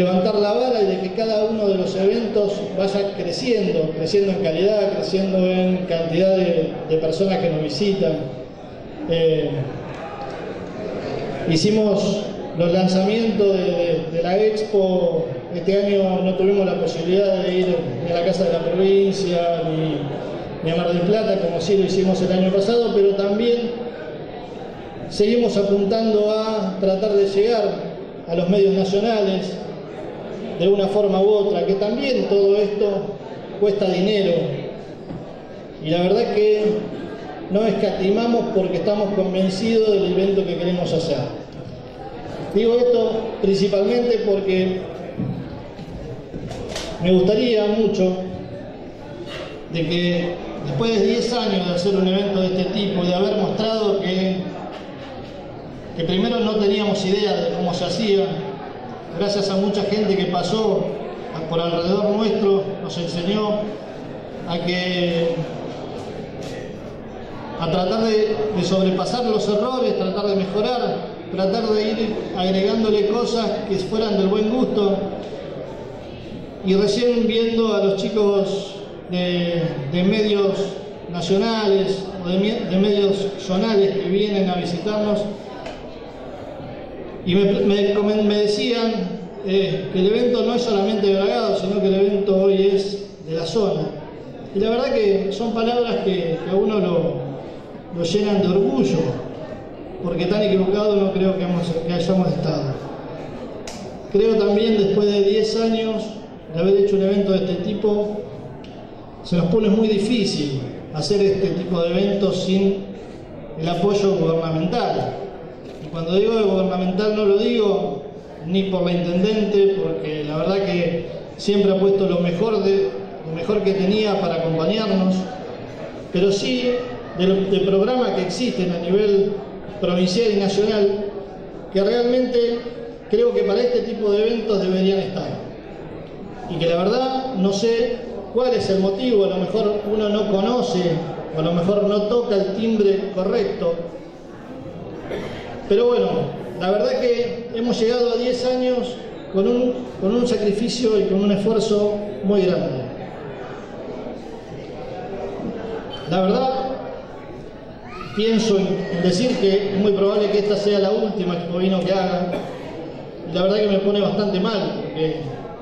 levantar la vara y de que cada uno de los eventos vaya creciendo en calidad, creciendo en cantidad de personas que nos visitan. Hicimos los lanzamientos de la Expo. Este año no tuvimos la posibilidad de ir ni a la Casa de la Provincia ni a Mar del Plata, como sí lo hicimos el año pasado, pero también seguimos apuntando a tratar de llegar a los medios nacionales de una forma u otra, que también todo esto cuesta dinero. Y la verdad que no escatimamos porque estamos convencidos del evento que queremos hacer. Digo esto principalmente porque me gustaría mucho de que después de 10 años de hacer un evento de este tipo, de haber mostrado que primero no teníamos idea de cómo se hacía, gracias a mucha gente que pasó por alrededor nuestro, nos enseñó a tratar de sobrepasar los errores, tratar de mejorar, tratar de ir agregándole cosas que fueran del buen gusto. Y recién viendo a los chicos de medios nacionales o de medios zonales que vienen a visitarnos, y me decían que el evento no es solamente de Bragado, sino que el evento hoy es de la zona. Y la verdad que son palabras que a uno lo llenan de orgullo, porque tan equivocado no creo que hayamos estado. Creo también, después de 10 años de haber hecho un evento de este tipo, se nos pone muy difícil hacer este tipo de eventos sin el apoyo gubernamental. Y cuando digo de gubernamental no lo digo ni por la intendente, porque la verdad que siempre ha puesto lo mejor que tenía para acompañarnos, pero sí de programas que existen a nivel provincial y nacional, que realmente creo que para este tipo de eventos deberían estar. Y que la verdad no sé cuál es el motivo, a lo mejor uno no conoce, o a lo mejor no toca el timbre correcto. Pero bueno, la verdad que hemos llegado a 10 años con un sacrificio y con un esfuerzo muy grande. La verdad, pienso en decir que es muy probable que esta sea la última Expovino que haga. Y la verdad que me pone bastante mal, porque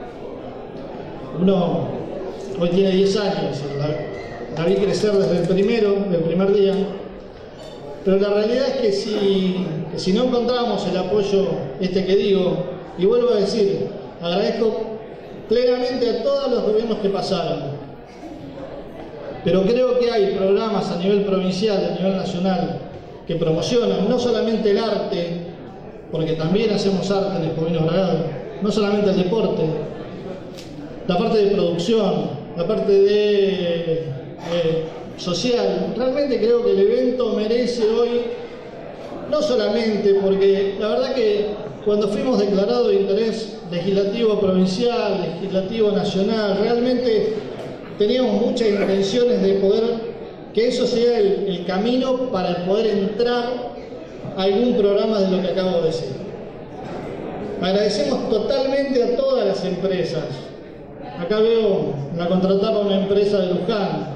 uno hoy tiene 10 años, la vi crecer desde el primer día, pero la realidad es que si no encontramos el apoyo que digo, y vuelvo a decir, agradezco plenamente a todos los gobiernos que pasaron, pero creo que hay programas a nivel provincial, a nivel nacional, que promocionan no solamente el arte, porque también hacemos arte en Expovino Bragado, no solamente el deporte, la parte de producción, la parte de social. Realmente creo que el evento merece hoy, no solamente porque la verdad que cuando fuimos declarados de interés legislativo provincial, legislativo nacional, realmente teníamos muchas intenciones de poder que eso sea el camino para poder entrar a algún programa de lo que acabo de decir. Agradecemos totalmente a todas las empresas. Acá veo la contratada una empresa de Luján.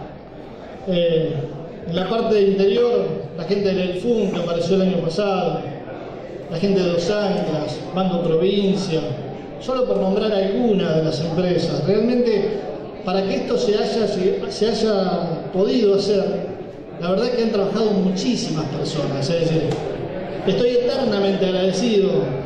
En la parte del interior, la gente del Elfun, que apareció el año pasado, la gente de Dos Anclas, Banco Provincia, solo por nombrar alguna de las empresas. Realmente, para que esto se haya podido hacer, la verdad es que han trabajado muchísimas personas. Es decir, estoy eternamente agradecido